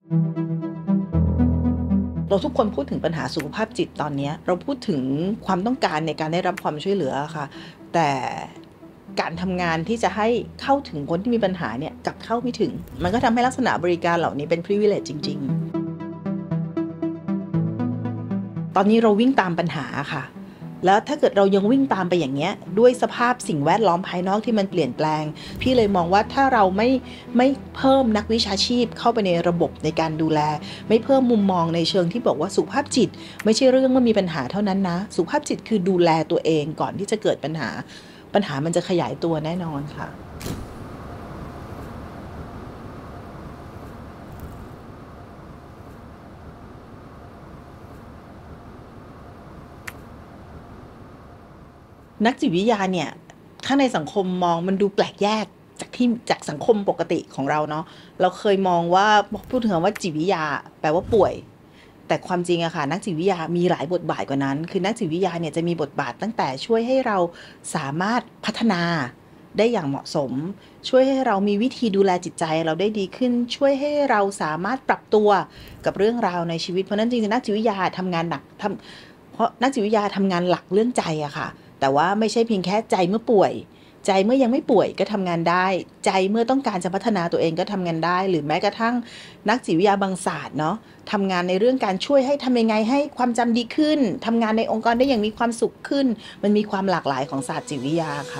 เราทุกคนพูดถึงปัญหาสุขภาพจิตตอนนี้เราพูดถึงความต้องการในการได้รับความช่วยเหลือค่ะแต่การทำงานที่จะให้เข้าถึงคนที่มีปัญหาเนี่ยกลับเข้าไม่ถึงมันก็ทำให้ลักษณะบริการเหล่านี้เป็น privilege จริงๆตอนนี้เราวิ่งตามปัญหาค่ะแล้วถ้าเกิดเรายังวิ่งตามไปอย่างเงี้ยด้วยสภาพสิ่งแวดล้อมภายนอกที่มันเปลี่ยนแปลงพี่เลยมองว่าถ้าเราไม่เพิ่มนักวิชาชีพเข้าไปในระบบในการดูแลไม่เพิ่มมุมมองในเชิงที่บอกว่าสุขภาพจิตไม่ใช่เรื่องว่ามีปัญหาเท่านั้นนะสุขภาพจิตคือดูแลตัวเองก่อนที่จะเกิดปัญหามันจะขยายตัวแน่นอนค่ะนักจิตวิทยาเนี่ยถ้าในสังคมมองมันดูแปลกแยกจากสังคมปกติของเราเนาะเราเคยมองว่าพูดถึงว่าจิตวิทยาแปลว่าป่วยแต่ความจริงอะค่ะนักจิตวิทยามีหลายบทบาทกว่านั้นคือนักจิตวิทยาเนี่ยจะมีบทบาทตั้งแต่ช่วยให้เราสามารถพัฒนาได้อย่างเหมาะสมช่วยให้เรามีวิธีดูแลจิตใจเราได้ดีขึ้นช่วยให้เราสามารถปรับตัวกับเรื่องราวในชีวิตเพราะนั้นจริงๆนักจิตวิทยาทำงานหนักเพราะนักจิตวิทยาทำงานหลักเรื่องใจอะค่ะแต่ว่าไม่ใช่เพียงแค่ใจเมื่อป่วยใจเมื่อยังไม่ป่วยก็ทำงานได้ใจเมื่อต้องการจะพัฒนาตัวเองก็ทำงานได้หรือแม้กระทั่งนักจิตวิทยาบางศาสตร์เนาะทำงานในเรื่องการช่วยให้ทำยังไงให้ความจำดีขึ้นทำงานในองค์กรได้อย่างมีความสุขขึ้นมันมีความหลากหลายของศาสตร์จิตวิทยาค่ะ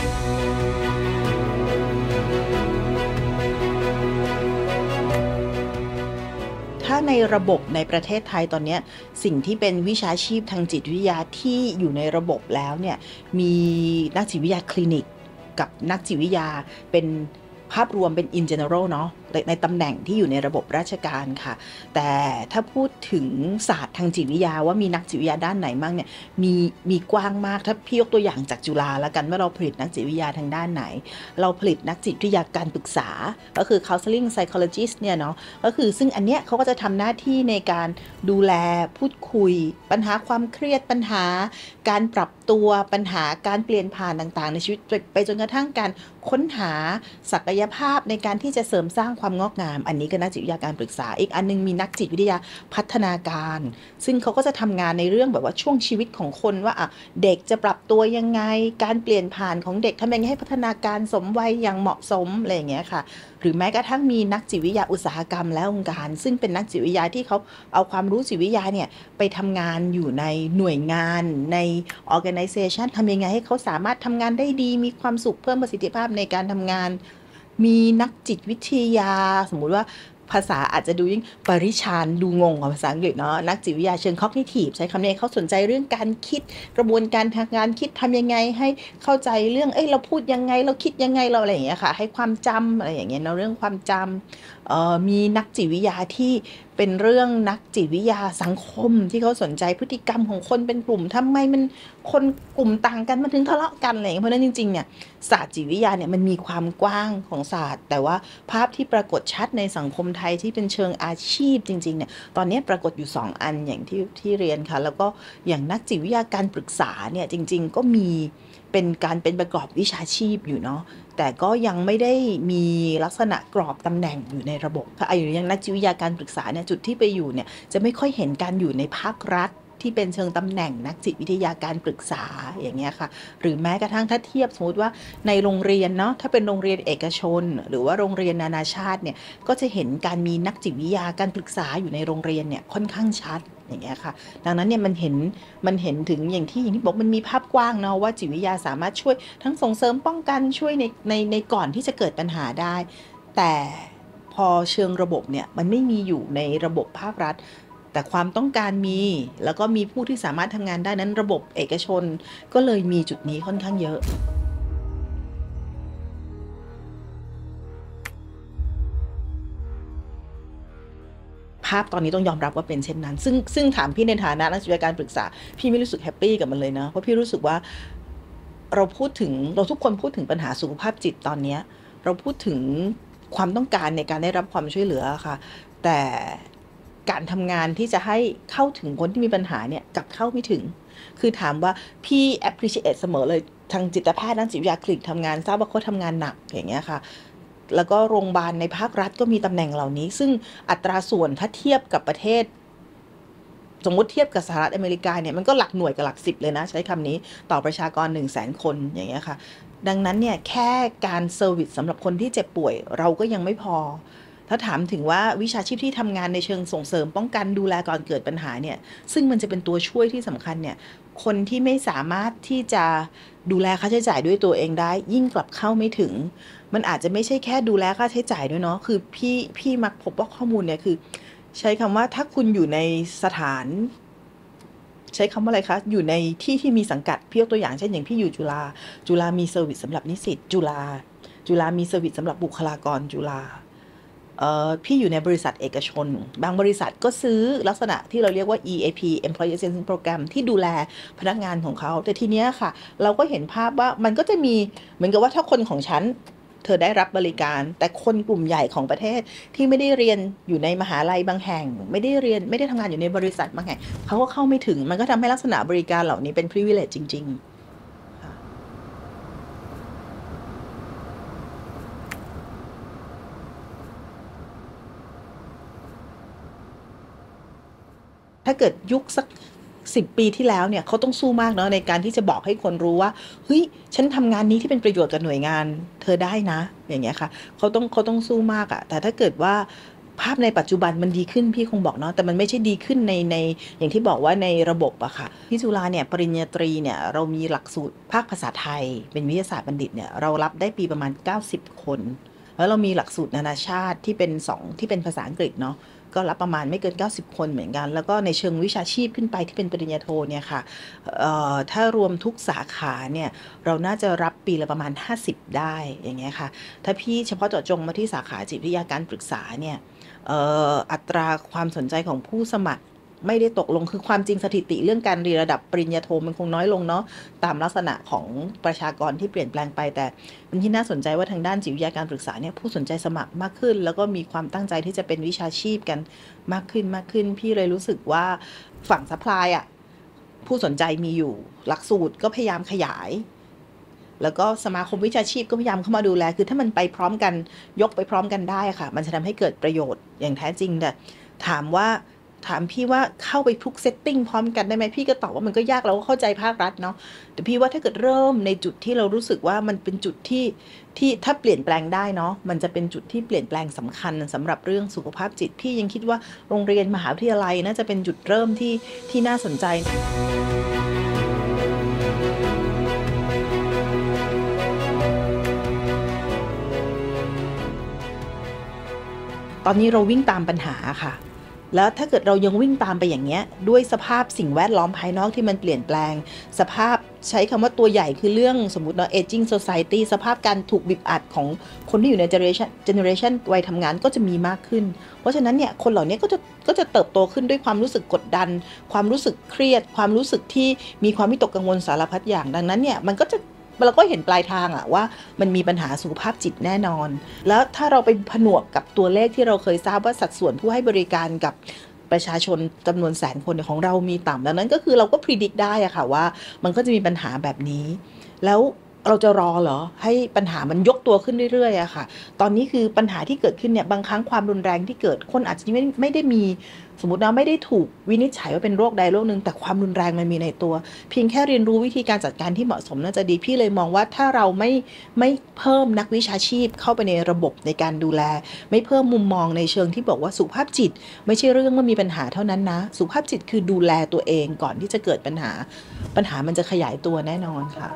ถ้าในระบบในประเทศไทยตอนนี้สิ่งที่เป็นวิชาชีพทางจิตวิทยาที่อยู่ในระบบแล้วเนี่ยมีนักจิตวิทยาคลินิกกับนักจิตวิทยาเป็นภาพรวมเป็น in general เนาะในตำแหน่งที่อยู่ในระบบราชการค่ะแต่ถ้าพูดถึงศาสตร์ทางจิตวิทยาว่ามีนักจิตวิทยาด้านไหนบ้างเนี่ยมีกว้างมากถ้าพี่ยกตัวอย่างจากจุฬาแล้วกันว่าเราผลิตนักจิตวิทยาทางด้านไหนเราผลิตนักจิตวิทยาการปรึกษาก็คือ counseling psychologist เนี่ยเนาะก็คือซึ่งอันเนี้ยเขาก็จะทำหน้าที่ในการดูแลพูดคุยปัญหาความเครียดปัญหาการปรับตัวปัญหาการเปลี่ยนผ่านต่างๆในชีวิตไปจนกระทั่งการค้นหาศักยภาพในการที่จะเสริมสร้างความงอกงามอันนี้ก็นักจิตวิทยาการปรึกษาอีกอันนึงมีนักจิตวิทยาพัฒนาการซึ่งเขาก็จะทำงานในเรื่องแบบว่าช่วงชีวิตของคนว่าเด็กจะปรับตัวยังไงการเปลี่ยนผ่านของเด็กทำยังไงให้พัฒนาการสมวัยอย่างเหมาะสมอะไรอย่างเงี้ยค่ะหรือแม้กระทั่งมีนักจิตวิทยาอุตสาหกรรมและองค์การซึ่งเป็นนักจิตวิทยาที่เขาเอาความรู้จิตวิทยาเนี่ยไปทำงานอยู่ในหน่วยงานใน organization ทำยังไงให้เขาสามารถทำงานได้ดีมีความสุขเพิ่มประสิทธิภาพในการทำงานมีนักจิตวิทยาสมมุติว่าภาษาอาจจะดูยิ่งปริชานดูงงของภาษาอังกฤษเนาะนักจิตวิทยาเชิง cognitive ใช้คำนี้เขาสนใจเรื่องการคิดกระบวนการทางการคิดทำยังไงให้เข้าใจเรื่องเราพูดยังไงเราคิดยังไงเราอะไรอย่างเงี้ยค่ะให้ความจำอะไรอย่างเงี้ยเนาะเรื่องความจำมีนักจิตวิทยาที่เป็นเรื่องนักจิตวิทยาสังคมที่เขาสนใจพฤติกรรมของคนเป็นกลุ่มทำไมมันคนกลุ่มต่างกันมันถึงทะเลาะกันอะไรอย่างเงี้ยเพราะนั้นจริงๆเนี่ยศาสตร์จิตวิทยาเนี่ยมันมีความกว้างของศาสตร์แต่ว่าภาพที่ปรากฏชัดในสังคมไทยที่เป็นเชิงอาชีพจริงๆเนี่ยตอนนี้ปรากฏอยู่2อันอย่างที่เรียนค่ะแล้วก็อย่างนักจิตวิทยาการปรึกษาเนี่ยจริงๆก็มีเป็นประกอบวิชาชีพอยู่เนาะแต่ก็ยังไม่ได้มีลักษณะกรอบตำแหน่งอยู่ในระบบค่ะอย่างนักจิตวิทยาการปรึกษาเนี่ยจุดที่ไปอยู่เนี่ยจะไม่ค่อยเห็นการอยู่ในภาครัฐที่เป็นเชิงตำแหน่งนักจิตวิทยาการปรึกษาอย่างเงี้ยค่ะหรือแม้กระทั่งถ้าเทียบสมมติว่าในโรงเรียนเนาะถ้าเป็นโรงเรียนเอกชนหรือว่าโรงเรียนนานาชาติเนี่ยก็จะเห็นการมีนักจิตวิทยาการปรึกษาอยู่ในโรงเรียนเนี่ยค่อนข้างชัดอย่างเงี้ยค่ะดังนั้นเนี่ยมันเห็นถึงอย่างที่บอกมันมีภาพกว้างเนาะว่าจิตวิทยาสามารถช่วยทั้งส่งเสริมป้องกันช่วยในก่อนที่จะเกิดปัญหาได้แต่พอเชิงระบบเนี่ยมันไม่มีอยู่ในระบบภาครัฐแต่ความต้องการมีแล้วก็มีผู้ที่สามารถทำงานได้นั้นระบบเอกชนก็เลยมีจุดนี้ค่อนข้างเยอะภาพตอนนี้ต้องยอมรับว่าเป็นเช่นนั้นซึ่งถามพี่ในฐานะนักจิตวิทยาการปรึกษาพี่ไม่รู้สึกแฮปปี้กับมันเลยนะเพราะพี่รู้สึกว่าเราทุกคนพูดถึงปัญหาสุขภาพจิตตอนนี้เราพูดถึงความต้องการในการได้รับความช่วยเหลือค่ะแต่การทำงานที่จะให้เข้าถึงคนที่มีปัญหาเนี่ยกลับเข้าไม่ถึงคือถามว่าพี่ appreciate เสมอเลยทางจิตแพทย์นักจิตวิทยาคลินิกทำงานทราบว่าเขาทำงานหนักอย่างเงี้ยค่ะแล้วก็โรงพยาบาลในภาครัฐก็มีตำแหน่งเหล่านี้ซึ่งอัตราส่วนถ้าเทียบกับประเทศสมมติเทียบกับสหรัฐอเมริกาเนี่ยมันก็หลักหน่วยกับหลัก10เลยนะใช้คำนี้ต่อประชากร100,000 คนอย่างเงี้ยค่ะดังนั้นเนี่ยแค่การเซอร์วิสสำหรับคนที่เจ็บป่วยเราก็ยังไม่พอถ้าถามถึงว่าวิชาชีพที่ทำงานในเชิงส่งเสริมป้องกันดูแลก่อนเกิดปัญหาเนี่ยซึ่งมันจะเป็นตัวช่วยที่สำคัญเนี่ยคนที่ไม่สามารถที่จะดูแลค่าใช้จ่ายด้วยตัวเองได้ยิ่งกลับเข้าไม่ถึงมันอาจจะไม่ใช่แค่ดูแลค่าใช้จ่ายด้วยเนาะคือพี่มักพบว่าข้อมูลเนี่ยคือใช้คำว่าถ้าคุณอยู่ในสถานใช้คำว่าอะไรคะอยู่ในที่มีสังกัดพี่ยกตัวอย่างเช่นอย่างพี่อยู่จุฬามีเซอร์วิสสำหรับนิสิตจุฬามีเซอร์วิสสำหรับบุคลากรจุฬาพี่อยู่ในบริษัทเอกชนบางบริษัทก็ซื้อลักษณะที่เราเรียกว่า EAP Employee Assistance Program ที่ดูแลพนักงานของเขาแต่ทีเนี้ยค่ะเราก็เห็นภาพว่ามันก็จะมีเหมือนกับว่าถ้าคนของฉันเธอได้รับบริการแต่คนกลุ่มใหญ่ของประเทศที่ไม่ได้เรียนอยู่ในมหาลัยบางแห่งไม่ได้ทำงานอยู่ในบริษัทบางแห่งเขาก็เข้าไม่ถึงมันก็ทำให้ลักษณะบริการเหล่านี้เป็น privilege จริงๆถ้าเกิดยุคสัก10 ปีที่แล้วเนี่ยเขาต้องสู้มากเนาะในการที่จะบอกให้คนรู้ว่าเฮ้ยฉันทำงานนี้ที่เป็นประโยชน์กับหน่วยงานเธอได้นะอย่างเงี้ยค่ะเขาต้องสู้มากอะแต่ถ้าเกิดว่าภาพในปัจจุบันมันดีขึ้นพี่คงบอกเนาะแต่มันไม่ใช่ดีขึ้นในอย่างที่บอกว่าในระบบอะค่ะที่จุฬาเนี่ยปริญญาตรีเนี่ยเรามีหลักสูตรภาคภาษาไทยเป็นวิทยาศาสตร์บัณฑิตเนี่ยเรารับได้ปีประมาณ90 คนแล้วเรามีหลักสูตรนานาชาติที่เป็นที่เป็นภาษาอังกฤษเนาะก็รับประมาณไม่เกิน90 คนเหมือนกันแล้วก็ในเชิงวิชาชีพขึ้นไปที่เป็นปริญญาโทเนี่ยค่ะถ้ารวมทุกสาขาเนี่ยเราน่าจะรับปีละประมาณ50ได้อย่างเงี้ยค่ะถ้าพี่เฉพาะเจาะจงมาที่สาขาจิตวิทยาการปรึกษาเนี่ยอัตราความสนใจของผู้สมัครไม่ได้ตกลงคือความจริงสถิติเรื่องการเรียนระดับปริญญาโทมันคงน้อยลงเนาะตามลักษณะของประชากรที่เปลี่ยนแปลงไปแต่เป็นที่น่าสนใจว่าทางด้านจิตวิทยาการปรึกษาเนี่ยผู้สนใจสมัครมากขึ้นแล้วก็มีความตั้งใจที่จะเป็นวิชาชีพกันมากขึ้นพี่เลยรู้สึกว่าฝั่งซัพพลายอ่ะผู้สนใจมีอยู่หลักสูตรก็พยายามขยายแล้วก็สมาคมวิชาชีพก็พยายามเข้ามาดูแลคือถ้ามันไปพร้อมกันยกไปพร้อมกันได้ค่ะมันจะทำให้เกิดประโยชน์อย่างแท้จริงแต่ถามพี่ว่าเข้าไปทุกเซตติ้งพร้อมกันได้ไหมพี่ก็ตอบว่ามันก็ยากเราก็เข้าใจภาครัฐเนาะแต่พี่ว่าถ้าเกิดเริ่มในจุดที่เรารู้สึกว่ามันเป็นจุดที่ถ้าเปลี่ยนแปลงได้เนาะมันจะเป็นจุดที่เปลี่ยนแปลงสำคัญสำหรับเรื่องสุขภาพจิตพี่ยังคิดว่าโรงเรียนมหาวิทยาลัยน่าจะเป็นจุดเริ่มที่น่าสนใจตอนนี้เราวิ่งตามปัญหาค่ะแล้วถ้าเกิดเรายังวิ่งตามไปอย่างเงี้ยด้วยสภาพสิ่งแวดล้อมภายนอกที่มันเปลี่ยนแปลงสภาพใช้คำว่าตัวใหญ่คือเรื่องสมมุติเนาะ aging society สภาพการถูกบีบอัดของคนที่อยู่ใน generation วัยทำงานก็จะมีมากขึ้นเพราะฉะนั้นเนี่ยคนเหล่านี้ก็จะเติบโตขึ้นด้วยความรู้สึกกดดันความรู้สึกเครียดความรู้สึกที่มีความวิตกกังวลสารพัดอย่างดังนั้นเนี่ยมันก็จะเราก็เห็นปลายทางอะว่ามันมีปัญหาสุขภาพจิตแน่นอนแล้วถ้าเราไปผนวกกับตัวเลขที่เราเคยทราบว่าสัดส่วนผู้ให้บริการกับประชาชนจำนวนแสนคนของเรามีต่ำดังนั้นก็คือเราก็พิจิตรได้อะค่ะว่ามันก็จะมีปัญหาแบบนี้แล้วเราจะรอเหรอให้ปัญหามันยกตัวขึ้นเรื่อยๆอะค่ะตอนนี้คือปัญหาที่เกิดขึ้นเนี่ยบางครั้งความรุนแรงที่เกิดคนอาจจะไม่ได้มีสมมติว่าไม่ได้ถูกวินิจฉัยว่าเป็นโรคใดโรคหนึ่งแต่ความรุนแรงมันมีในตัวเพียงแค่เรียนรู้วิธีการจัดการที่เหมาะสมน่าจะดีพี่เลยมองว่าถ้าเราไม่เพิ่มนักวิชาชีพเข้าไปในระบบในการดูแลไม่เพิ่มมุมมองในเชิงที่บอกว่าสุขภาพจิตไม่ใช่เรื่องว่ามีปัญหาเท่านั้นนะสุขภาพจิตคือดูแลตัวเองก่อนที่จะเกิดปัญหามันจะขยายตัวแน่นอนค่ะ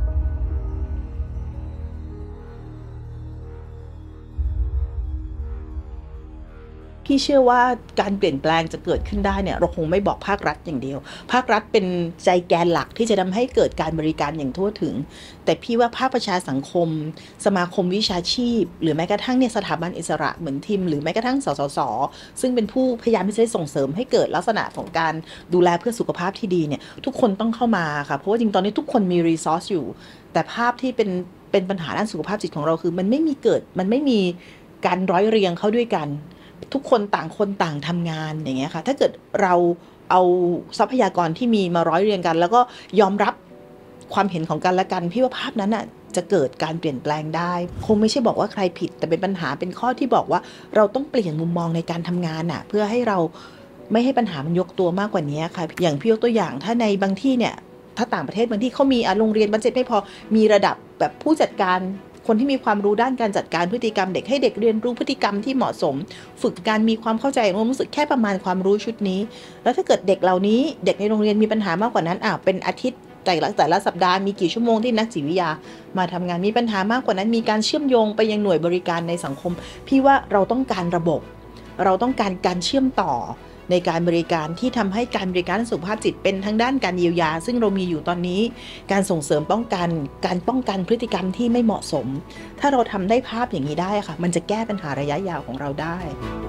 พี่เชื่อว่าการเปลี่ยนแปลงจะเกิดขึ้นได้เนี่ยเราคงไม่บอกภาครัฐอย่างเดียวภาครัฐเป็นใจแกนหลักที่จะทำให้เกิดการบริการอย่างทั่วถึงแต่พี่ว่าภาคประชาสังคมสมาคมวิชาชีพหรือแม้กระทั่งเนี่ยสถาบันอิสระเหมือนทีมหรือแม้กระทั่งสสสซึ่งเป็นผู้พยายามที่จะส่งเสริมให้เกิดลักษณะของการดูแลเพื่อสุขภาพที่ดีเนี่ยทุกคนต้องเข้ามาค่ะเพราะว่าจริงตอนนี้ทุกคนมีรีซอสอยู่แต่ภาพที่เป็นปัญหาด้านสุขภาพจิตของเราคือมันไม่มีการร้อยเรียงเข้าด้วยกันทุกคนต่างทำงานอย่างเงี้ยค่ะถ้าเกิดเราเอาทรัพยากรที่มีมาร้อยเรียงกันแล้วก็ยอมรับความเห็นของกันและกันพี่ว่าภาพนั้นน่ะจะเกิดการเปลี่ยนแปลงได้คงไม่ใช่บอกว่าใครผิดแต่เป็นปัญหาเป็นข้อที่บอกว่าเราต้องเปลี่ยนมุมมองในการทำงานน่ะเพื่อให้เราไม่ให้ปัญหามันยกตัวมากกว่านี้ค่ะอย่างพี่ยกตัวอย่างถ้าในบางที่เนี่ยถ้าต่างประเทศบางที่เขามีโรงเรียนบัดเจ็ตไม่พอมีระดับแบบผู้จัดการคนที่มีความรู้ด้านการจัดการพฤติกรรมเด็กให้เด็กเรียนรู้พฤติกรรมที่เหมาะสมฝึกการมีความเข้าใจความรู้สึกแค่ประมาณความรู้ชุดนี้แล้วถ้าเกิดเด็กเหล่านี้เด็กในโรงเรียนมีปัญหามากกว่านั้นเป็นอาทิตย์แต่ละสัปดาห์มีกี่ชั่วโมงที่นักจิตวิทยามาทำงานมีปัญหามากกว่านั้นมีการเชื่อมโยงไปยังหน่วยบริการในสังคมพี่ว่าเราต้องการระบบเราต้องการการเชื่อมต่อในการบริการที่ทำให้การบริการสุขภาพจิตเป็นทั้งด้านการเยียวยาซึ่งเรามีอยู่ตอนนี้การส่งเสริมการป้องกันพฤติกรรมที่ไม่เหมาะสมถ้าเราทำได้ภาพอย่างนี้ได้ค่ะมันจะแก้ปัญหาระยะยาวของเราได้